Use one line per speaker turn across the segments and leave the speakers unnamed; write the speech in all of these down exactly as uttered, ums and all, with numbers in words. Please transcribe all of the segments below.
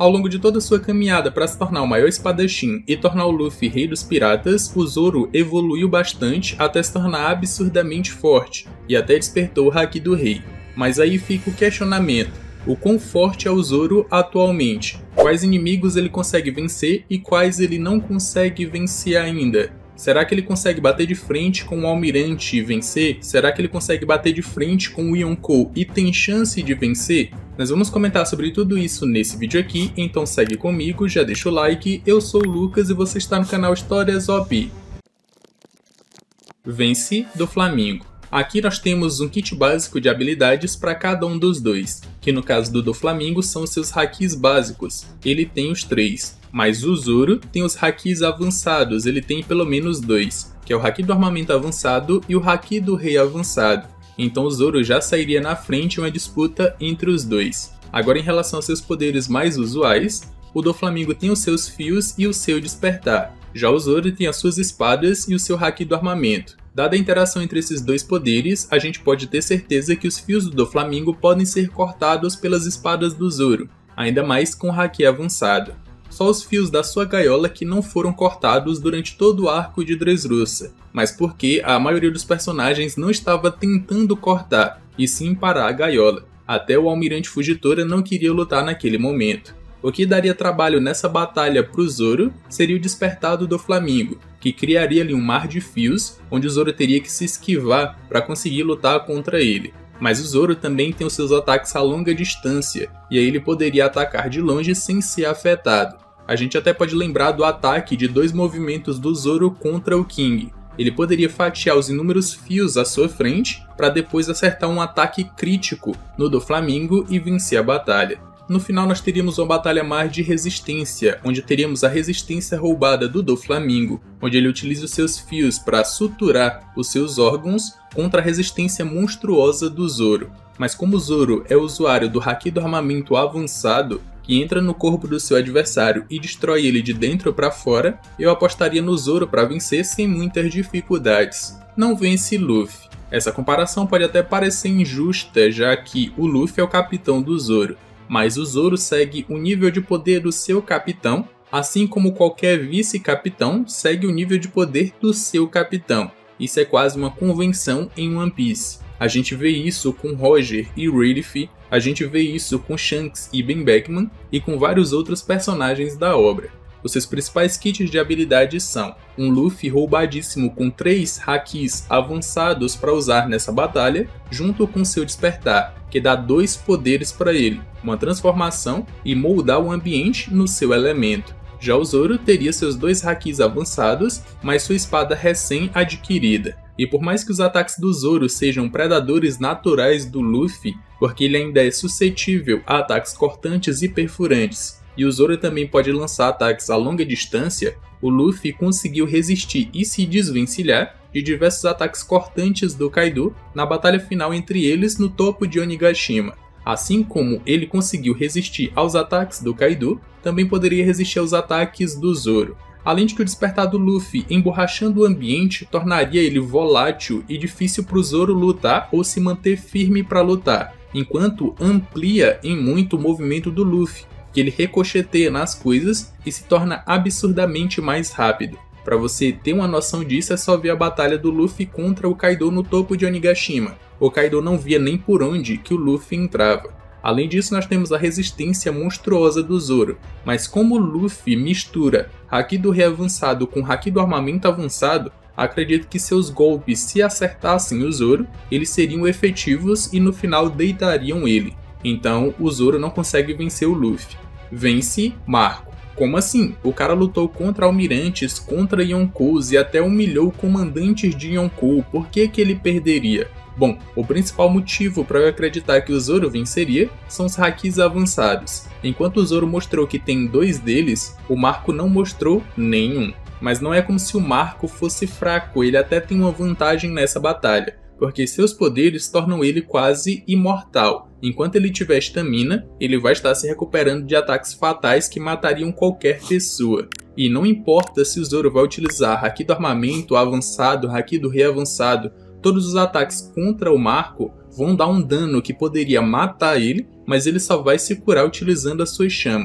Ao longo de toda sua caminhada para se tornar o maior espadachim e tornar o Luffy rei dos piratas, o Zoro evoluiu bastante até se tornar absurdamente forte, e até despertou o Haki do Rei. Mas aí fica o questionamento: o quão forte é o Zoro atualmente? Quais inimigos ele consegue vencer e quais ele não consegue vencer ainda? Será que ele consegue bater de frente com o Almirante e vencer? Será que ele consegue bater de frente com o Yonkou e tem chance de vencer? Nós vamos comentar sobre tudo isso nesse vídeo aqui, então segue comigo, já deixa o like. Eu sou o Lucas e você está no canal Histórias O P. Vence do Flamengo. Aqui nós temos um kit básico de habilidades para cada um dos dois, que no caso do Doflamingo são seus hakis básicos, ele tem os três, mas o Zoro tem os hakis avançados, ele tem pelo menos dois, que é o haki do armamento avançado e o haki do rei avançado, então o Zoro já sairia na frente em uma disputa entre os dois. Agora em relação aos seus poderes mais usuais, o Doflamingo tem os seus fios e o seu despertar, já o Zoro tem as suas espadas e o seu haki do armamento. Dada a interação entre esses dois poderes, a gente pode ter certeza que os fios do Doflamingo podem ser cortados pelas espadas do Zoro, ainda mais com o haki avançado. Só os fios da sua gaiola que não foram cortados durante todo o arco de Dressrosa, mas porque a maioria dos personagens não estava tentando cortar, e sim parar a gaiola. Até o Almirante Fugitora não queria lutar naquele momento. O que daria trabalho nessa batalha para o Zoro seria o despertar do Doflamingo, que criaria ali um mar de fios, onde o Zoro teria que se esquivar para conseguir lutar contra ele. Mas o Zoro também tem os seus ataques a longa distância, e aí ele poderia atacar de longe sem ser afetado. A gente até pode lembrar do ataque de dois movimentos do Zoro contra o King. Ele poderia fatiar os inúmeros fios à sua frente, para depois acertar um ataque crítico no Doflamingo e vencer a batalha. No final nós teríamos uma batalha mais de resistência, onde teríamos a resistência roubada do Doflamingo, onde ele utiliza os seus fios para suturar os seus órgãos contra a resistência monstruosa do Zoro. Mas como o Zoro é usuário do haki do armamento avançado, que entra no corpo do seu adversário e destrói ele de dentro para fora, eu apostaria no Zoro para vencer sem muitas dificuldades. Não vence Luffy. Essa comparação pode até parecer injusta, já que o Luffy é o capitão do Zoro. Mas o Zoro segue o nível de poder do seu capitão, assim como qualquer vice-capitão segue o nível de poder do seu capitão. Isso é quase uma convenção em One Piece. A gente vê isso com Roger e Ralph, a gente vê isso com Shanks e Ben Beckman e com vários outros personagens da obra. Os seus principais kits de habilidades são um Luffy roubadíssimo com três hakis avançados para usar nessa batalha, junto com seu despertar, que dá dois poderes para ele, uma transformação e moldar o ambiente no seu elemento. Já o Zoro teria seus dois hakis avançados, mas sua espada recém-adquirida. E por mais que os ataques do Zoro sejam predadores naturais do Luffy, porque ele ainda é suscetível a ataques cortantes e perfurantes, e o Zoro também pode lançar ataques a longa distância, o Luffy conseguiu resistir e se desvencilhar de diversos ataques cortantes do Kaido na batalha final entre eles no topo de Onigashima. Assim como ele conseguiu resistir aos ataques do Kaido, também poderia resistir aos ataques do Zoro. Além de que o despertar do Luffy emborrachando o ambiente tornaria ele volátil e difícil para o Zoro lutar ou se manter firme para lutar, enquanto amplia em muito o movimento do Luffy, que ele ricocheteia nas coisas e se torna absurdamente mais rápido. Para você ter uma noção disso é só ver a batalha do Luffy contra o Kaido no topo de Onigashima. O Kaido não via nem por onde que o Luffy entrava. Além disso nós temos a resistência monstruosa do Zoro, mas como o Luffy mistura haki do rei avançado com haki do armamento avançado, acredito que seus golpes, se acertassem o Zoro, eles seriam efetivos e no final deitariam ele. Então o Zoro não consegue vencer o Luffy. Vence Marco. Como assim? O cara lutou contra almirantes, contra Yonkous e até humilhou comandantes de Yonkou, por que que ele perderia? Bom, o principal motivo para eu acreditar que o Zoro venceria são os hakis avançados. Enquanto o Zoro mostrou que tem dois deles, o Marco não mostrou nenhum. Mas não é como se o Marco fosse fraco, ele até tem uma vantagem nessa batalha, porque seus poderes tornam ele quase imortal. Enquanto ele tiver estamina, ele vai estar se recuperando de ataques fatais que matariam qualquer pessoa. E não importa se o Zoro vai utilizar haki do armamento avançado, haki do rei avançado, todos os ataques contra o Marco vão dar um dano que poderia matar ele, mas ele só vai se curar utilizando as suas chamas.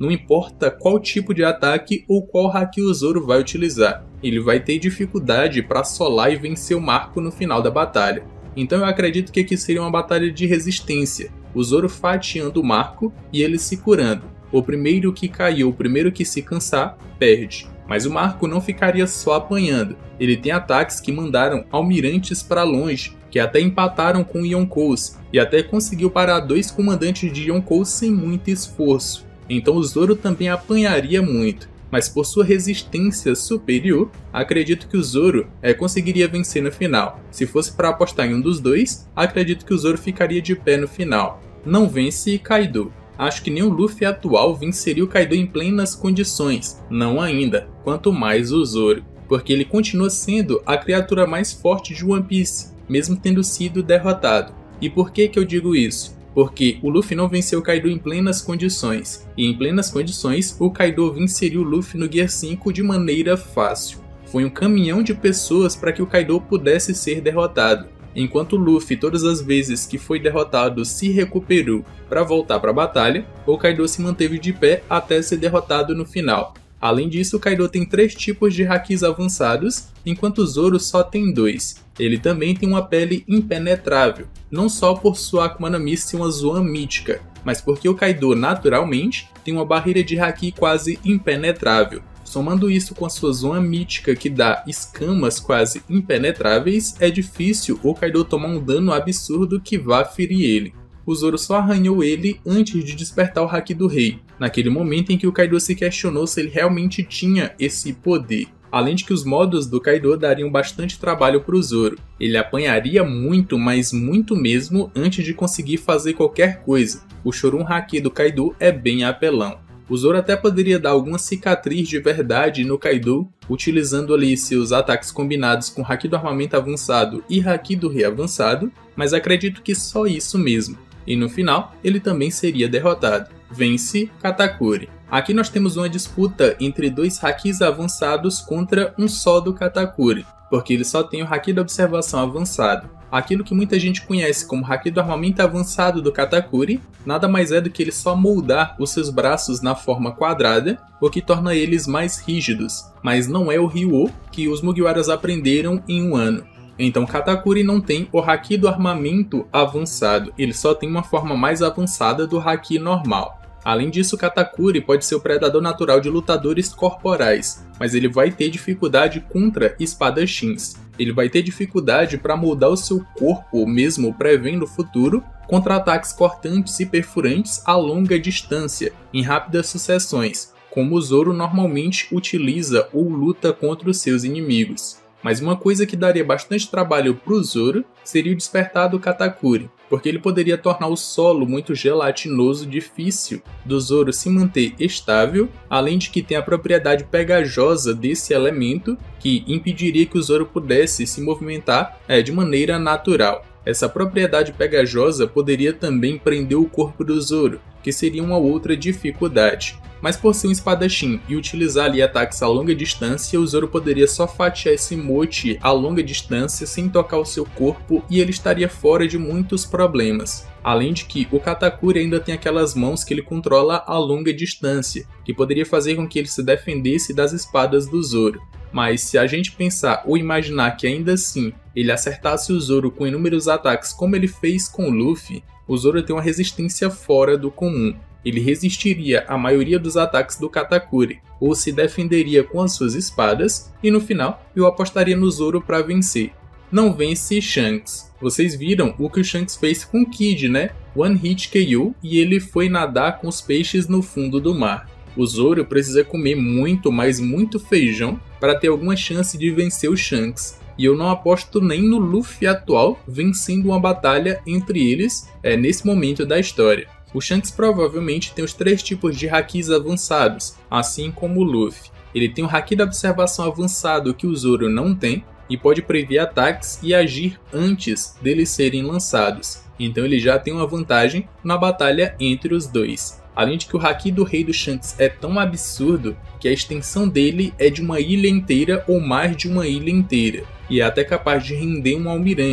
não importa qual tipo de ataque ou qual haki o Zoro vai utilizar, ele vai ter dificuldade para solar e vencer o Marco no final da batalha. Então eu acredito que aqui seria uma batalha de resistência, o Zoro fatiando o Marco e ele se curando. O primeiro que cair, o primeiro que se cansar, perde. Mas o Marco não ficaria só apanhando, ele tem ataques que mandaram almirantes para longe, que até empataram com Yonkous, e até conseguiu parar dois comandantes de Yonkou sem muito esforço. Então o Zoro também apanharia muito, mas por sua resistência superior, acredito que o Zoro é, conseguiria vencer no final. Se fosse para apostar em um dos dois, acredito que o Zoro ficaria de pé no final. Não vence Kaido. Acho que nem o Luffy atual venceria o Kaido em plenas condições, não ainda, quanto mais o Zoro, porque ele continua sendo a criatura mais forte de One Piece, mesmo tendo sido derrotado. E por que que eu digo isso? Porque o Luffy não venceu o Kaido em plenas condições, e em plenas condições o Kaido venceria o Luffy no Gear cinco de maneira fácil. Foi um caminhão de pessoas para que o Kaido pudesse ser derrotado, enquanto o Luffy todas as vezes que foi derrotado se recuperou para voltar para a batalha, o Kaido se manteve de pé até ser derrotado no final. Além disso, o Kaido tem três tipos de hakis avançados, enquanto o Zoro só tem dois. Ele também tem uma pele impenetrável, não só por sua Akuma no Mi ser uma Zoan mítica, mas porque o Kaido naturalmente tem uma barreira de haki quase impenetrável. Somando isso com a sua Zoan mítica que dá escamas quase impenetráveis, é difícil o Kaido tomar um dano absurdo que vá ferir ele. O Zoro só arranhou ele antes de despertar o haki do rei, naquele momento em que o Kaido se questionou se ele realmente tinha esse poder. Além de que os modos do Kaido dariam bastante trabalho para o Zoro. Ele apanharia muito, mas muito mesmo, antes de conseguir fazer qualquer coisa. O Shorun Haki do Kaido é bem apelão. O Zoro até poderia dar alguma cicatriz de verdade no Kaido, utilizando ali seus ataques combinados com Haki do Armamento Avançado e Haki do Rei Avançado, mas acredito que só isso mesmo. E no final, ele também seria derrotado. Vence Katakuri. Aqui nós temos uma disputa entre dois hakis avançados contra um só do Katakuri, porque ele só tem o haki da observação avançado. Aquilo que muita gente conhece como haki do armamento avançado do Katakuri, nada mais é do que ele só moldar os seus braços na forma quadrada, o que torna eles mais rígidos, mas não é o Ryuo que os Mugiwaras aprenderam em um ano. Então Katakuri não tem o haki do armamento avançado, ele só tem uma forma mais avançada do haki normal. Além disso, Katakuri pode ser o predador natural de lutadores corporais, mas ele vai ter dificuldade contra espadachins. Ele vai ter dificuldade para moldar o seu corpo, mesmo prevendo o futuro, contra ataques cortantes e perfurantes a longa distância, em rápidas sucessões, como o Zoro normalmente utiliza ou luta contra os seus inimigos. Mas uma coisa que daria bastante trabalho para o Zoro seria o despertar do Katakuri, porque ele poderia tornar o solo muito gelatinoso difícil do Zoro se manter estável, além de que tem a propriedade pegajosa desse elemento que impediria que o Zoro pudesse se movimentar é, de maneira natural. Essa propriedade pegajosa poderia também prender o corpo do Zoro, que seria uma outra dificuldade. Mas por ser um espadachim e utilizar ali ataques a longa distância, o Zoro poderia só fatiar esse mote a longa distância sem tocar o seu corpo e ele estaria fora de muitos problemas. Além de que o Katakuri ainda tem aquelas mãos que ele controla a longa distância, que poderia fazer com que ele se defendesse das espadas do Zoro. Mas se a gente pensar ou imaginar que ainda assim ele acertasse o Zoro com inúmeros ataques como ele fez com o Luffy, o Zoro tem uma resistência fora do comum. Ele resistiria à maioria dos ataques do Katakuri, ou se defenderia com as suas espadas, e no final eu apostaria no Zoro para vencer. Não vence Shanks. Vocês viram o que o Shanks fez com o Kid, né? One Hit K O e ele foi nadar com os peixes no fundo do mar. O Zoro precisa comer muito, mas muito feijão para ter alguma chance de vencer o Shanks. E eu não aposto nem no Luffy atual vencendo uma batalha entre eles é, nesse momento da história. O Shanks provavelmente tem os três tipos de hakis avançados, assim como o Luffy. Ele tem o haki da observação avançado que o Zoro não tem e pode prever ataques e agir antes deles serem lançados. Então ele já tem uma vantagem na batalha entre os dois. Além de que o haki do rei do Shanks é tão absurdo que a extensão dele é de uma ilha inteira ou mais de uma ilha inteira. E é até capaz de render um almirante,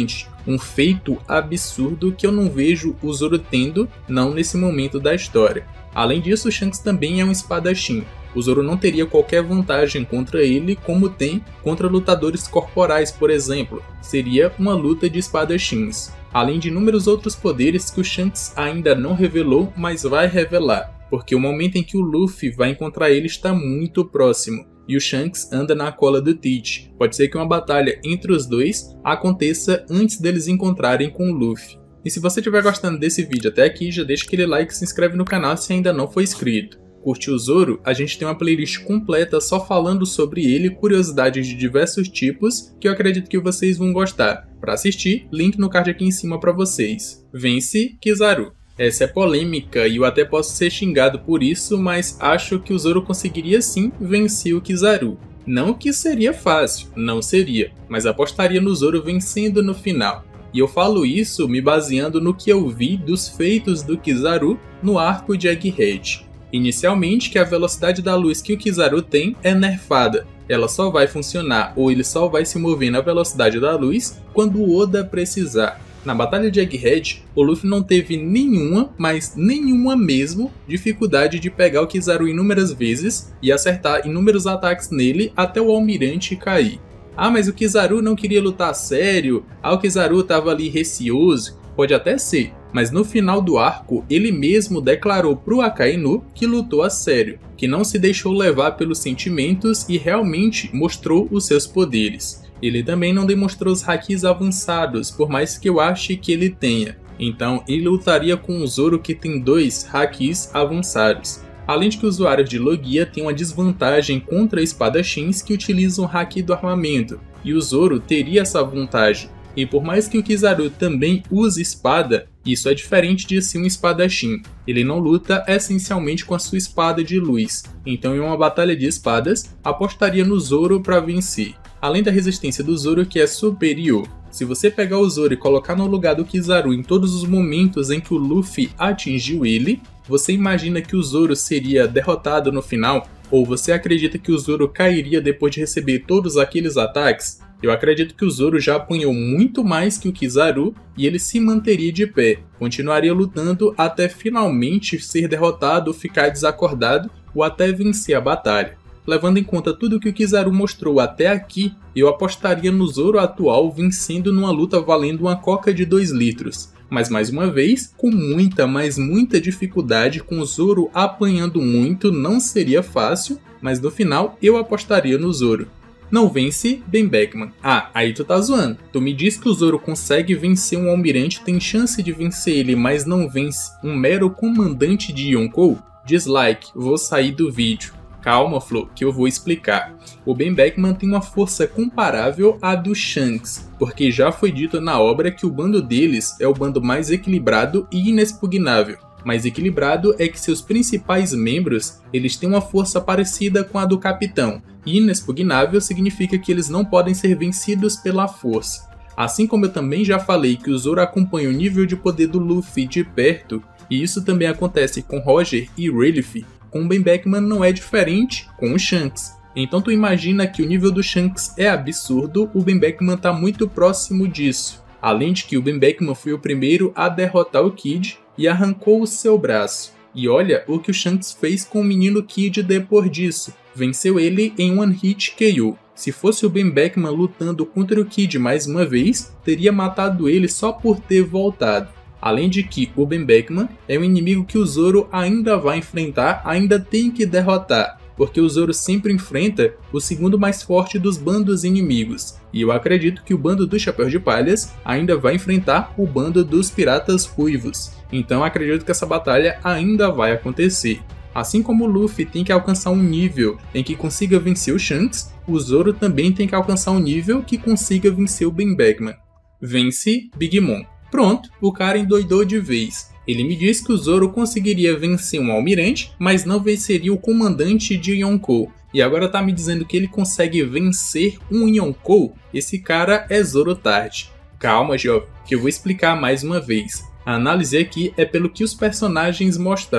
Um feito absurdo que eu não vejo o Zoro tendo, não nesse momento da história. Além disso, o Shanks também é um espadachim. O Zoro não teria qualquer vantagem contra ele, como tem contra lutadores corporais, por exemplo. Seria uma luta de espadachins. Além de inúmeros outros poderes que o Shanks ainda não revelou, mas vai revelar. Porque o momento em que o Luffy vai encontrar ele está muito próximo. E o Shanks anda na cola do Teach. Pode ser que uma batalha entre os dois aconteça antes deles encontrarem com o Luffy. E se você estiver gostando desse vídeo até aqui, já deixa aquele like e se inscreve no canal se ainda não for inscrito. Curte o Zoro? A gente tem uma playlist completa só falando sobre ele, curiosidades de diversos tipos, que eu acredito que vocês vão gostar. Para assistir, link no card aqui em cima para vocês. Vence Kizaru. Essa é polêmica e eu até posso ser xingado por isso, mas acho que o Zoro conseguiria sim vencer o Kizaru. Não que seria fácil, não seria, mas apostaria no Zoro vencendo no final. E eu falo isso me baseando no que eu vi dos feitos do Kizaru no arco de Egghead. Inicialmente, que a velocidade da luz que o Kizaru tem é nerfada. Ela só vai funcionar ou ele só vai se mover na velocidade da luz quando o Oda precisar. Na batalha de Egghead, o Luffy não teve nenhuma, mas nenhuma mesmo, dificuldade de pegar o Kizaru inúmeras vezes e acertar inúmeros ataques nele até o almirante cair. Ah, mas o Kizaru não queria lutar a sério, ah, o Kizaru estava ali receoso. Pode até ser, mas no final do arco, ele mesmo declarou pro Akainu que lutou a sério, que não se deixou levar pelos sentimentos e realmente mostrou os seus poderes. Ele também não demonstrou os hakis avançados, por mais que eu ache que ele tenha. Então, ele lutaria com o Zoro que tem dois hakis avançados. Além de que os usuários de Logia têm uma desvantagem contra espadachins que utilizam o haki do armamento, e o Zoro teria essa vantagem. E por mais que o Kizaru também use espada, isso é diferente de ser um espadachim. Ele não luta essencialmente com a sua espada de luz, então em uma batalha de espadas, apostaria no Zoro para vencer. Além da resistência do Zoro que é superior. Se você pegar o Zoro e colocar no lugar do Kizaru em todos os momentos em que o Luffy atingiu ele, você imagina que o Zoro seria derrotado no final? Ou você acredita que o Zoro cairia depois de receber todos aqueles ataques? Eu acredito que o Zoro já apanhou muito mais que o Kizaru e ele se manteria de pé, continuaria lutando até finalmente ser derrotado, ficar desacordado ou até vencer a batalha. Levando em conta tudo que o Kizaru mostrou até aqui, eu apostaria no Zoro atual vencendo numa luta valendo uma coca de dois litros. Mas mais uma vez, com muita, mas muita dificuldade, com o Zoro apanhando muito, não seria fácil, mas no final eu apostaria no Zoro. Não vence Ben Beckman. Ah, aí tu tá zoando. Tu me diz que o Zoro consegue vencer um almirante, tem chance de vencer ele, mas não vence um mero comandante de Yonkou? Dislike, vou sair do vídeo. Calma, Flo, que eu vou explicar. O Ben Beckman tem uma força comparável à do Shanks, porque já foi dito na obra que o bando deles é o bando mais equilibrado e inexpugnável. Mais equilibrado é que seus principais membros eles têm uma força parecida com a do capitão, e inexpugnável significa que eles não podem ser vencidos pela força. Assim como eu também já falei que o Zoro acompanha o nível de poder do Luffy de perto, e isso também acontece com Roger e Rayleigh, com o Ben Beckman não é diferente com o Shanks. Então tu imagina que o nível do Shanks é absurdo, o Ben Beckman está muito próximo disso. Além de que o Ben Beckman foi o primeiro a derrotar o Kid e arrancou o seu braço. E olha o que o Shanks fez com o menino Kid depois disso. Venceu ele em One Hit K O. Se fosse o Ben Beckman lutando contra o Kid mais uma vez, teria matado ele só por ter voltado. Além de que o Ben Beckman é um inimigo que o Zoro ainda vai enfrentar, ainda tem que derrotar, porque o Zoro sempre enfrenta o segundo mais forte dos bandos inimigos. E eu acredito que o bando dos Chapéus de Palhas ainda vai enfrentar o bando dos Piratas Ruivos. Então acredito que essa batalha ainda vai acontecer. Assim como o Luffy tem que alcançar um nível em que consiga vencer o Shanks, o Zoro também tem que alcançar um nível que consiga vencer o Ben Beckman. Vence Big Mom. Pronto, o cara endoidou de vez. Ele me disse que o Zoro conseguiria vencer um almirante, mas não venceria o comandante de Yonkou. E agora tá me dizendo que ele consegue vencer um Yonkou? Esse cara é Zorotardi. Calma, jovem, que eu vou explicar mais uma vez. A análise aqui é pelo que os personagens mostraram.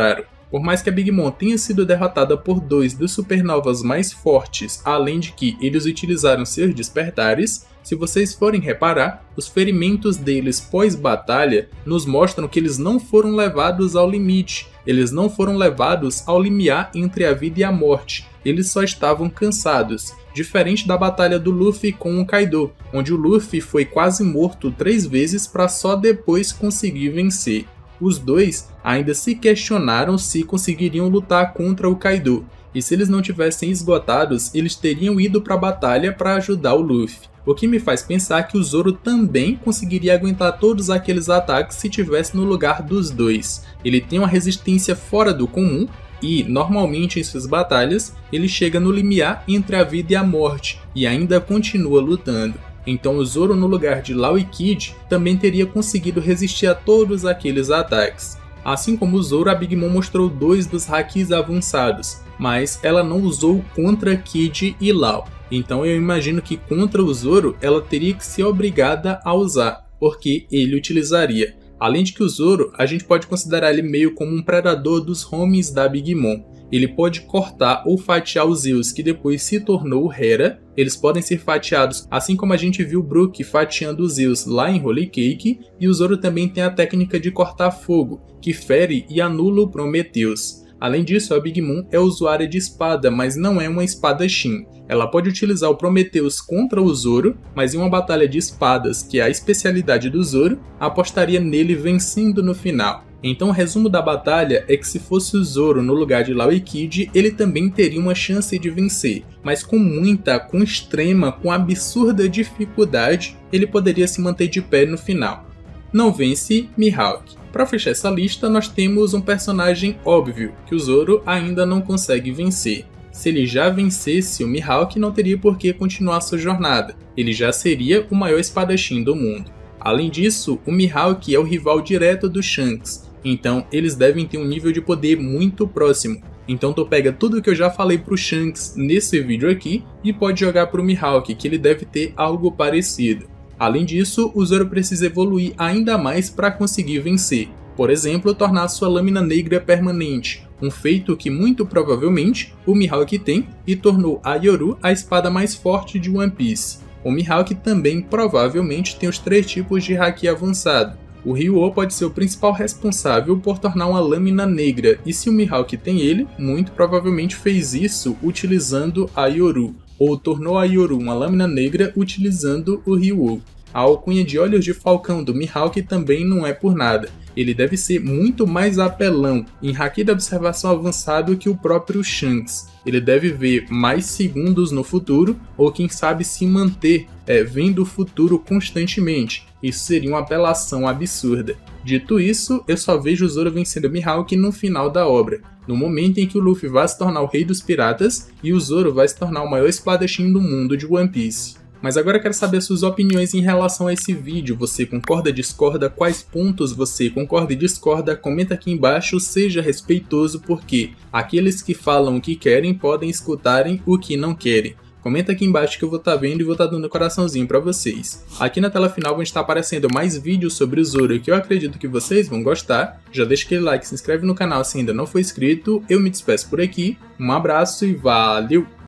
Por mais que a Big Mom tenha sido derrotada por dois dos supernovas mais fortes, além de que eles utilizaram seus despertares, se vocês forem reparar, os ferimentos deles pós-batalha nos mostram que eles não foram levados ao limite, eles não foram levados ao limiar entre a vida e a morte, eles só estavam cansados. Diferente da batalha do Luffy com o Kaido, onde o Luffy foi quase morto três vezes para só depois conseguir vencer. Os dois ainda se questionaram se conseguiriam lutar contra o Kaido, e se eles não tivessem esgotados, eles teriam ido para a batalha para ajudar o Luffy. O que me faz pensar que o Zoro também conseguiria aguentar todos aqueles ataques se tivesse no lugar dos dois. Ele tem uma resistência fora do comum e, normalmente em suas batalhas, ele chega no limiar entre a vida e a morte e ainda continua lutando. Então o Zoro, no lugar de Law e Kid, também teria conseguido resistir a todos aqueles ataques. Assim como o Zoro, a Big Mom mostrou dois dos Hakis avançados, mas ela não usou contra Kid e Law. Então eu imagino que contra o Zoro ela teria que ser obrigada a usar, porque ele utilizaria. Além de que o Zoro, a gente pode considerar ele meio como um predador dos homies da Big Mom. Ele pode cortar ou fatiar os Zeus, que depois se tornou o Hera. Eles podem ser fatiados, assim como a gente viu o Brook fatiando os Zeus lá em Holy Cake. E o Zoro também tem a técnica de cortar fogo, que fere e anula o Prometheus. Além disso, a Big Mom é usuária de espada, mas não é uma espadachim. Ela pode utilizar o Prometheus contra o Zoro, mas em uma batalha de espadas, que é a especialidade do Zoro, apostaria nele vencendo no final. Então o resumo da batalha é que se fosse o Zoro no lugar de Law e Kid, ele também teria uma chance de vencer, mas com muita, com extrema, com absurda dificuldade, ele poderia se manter de pé no final. Não vence Mihawk. Para fechar essa lista, nós temos um personagem óbvio, que o Zoro ainda não consegue vencer. Se ele já vencesse o Mihawk, não teria por que continuar sua jornada, ele já seria o maior espadachim do mundo. Além disso, o Mihawk é o rival direto do Shanks, então eles devem ter um nível de poder muito próximo. Então tu pega tudo que eu já falei pro Shanks nesse vídeo aqui e pode jogar pro Mihawk, que ele deve ter algo parecido. Além disso, o Zoro precisa evoluir ainda mais para conseguir vencer. Por exemplo, tornar sua lâmina negra permanente, um feito que muito provavelmente o Mihawk tem e tornou a Yoru a espada mais forte de One Piece. O Mihawk também provavelmente tem os três tipos de Haki avançado. O Ryuo pode ser o principal responsável por tornar uma lâmina negra, e se o Mihawk tem ele, muito provavelmente fez isso utilizando a Yoru, ou tornou a Yoru uma lâmina negra utilizando o Ryuo. A alcunha de Olhos de Falcão do Mihawk também não é por nada. Ele deve ser muito mais apelão em Haki de observação avançado que o próprio Shanks. Ele deve ver mais segundos no futuro, ou quem sabe se manter é, vendo o futuro constantemente. Isso seria uma apelação absurda. Dito isso, eu só vejo o Zoro vencendo o Mihawk no final da obra, no momento em que o Luffy vai se tornar o rei dos piratas e o Zoro vai se tornar o maior espadachim do mundo de One Piece. Mas agora eu quero saber suas opiniões em relação a esse vídeo. Você concorda, discorda? Quais pontos você concorda e discorda? Comenta aqui embaixo, seja respeitoso, porque aqueles que falam o que querem podem escutarem o que não querem. Comenta aqui embaixo que eu vou estar vendo e vou estar dando coraçãozinho pra vocês. Aqui na tela final vão estar aparecendo mais vídeos sobre o Zoro que eu acredito que vocês vão gostar. Já deixa aquele like, se inscreve no canal se ainda não for inscrito. Eu me despeço por aqui, um abraço e valeu!